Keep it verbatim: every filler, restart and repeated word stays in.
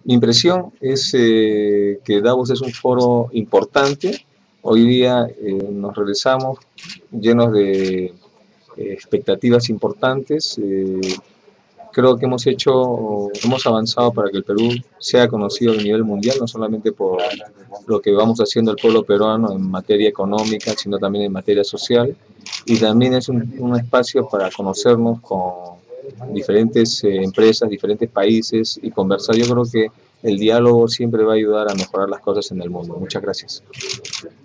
Mi impresión es eh, que Davos es un foro importante. Hoy día eh, nos regresamos llenos de eh, expectativas importantes. Eh, creo que hemos hecho, hemos avanzado para que el Perú sea conocido a nivel mundial, no solamente por lo que vamos haciendo el pueblo peruano en materia económica, sino también en materia social. Y también es un, un espacio para conocernos con diferentes eh, empresas, diferentes países y conversar. Yo creo que el diálogo siempre va a ayudar a mejorar las cosas en el mundo. Muchas gracias.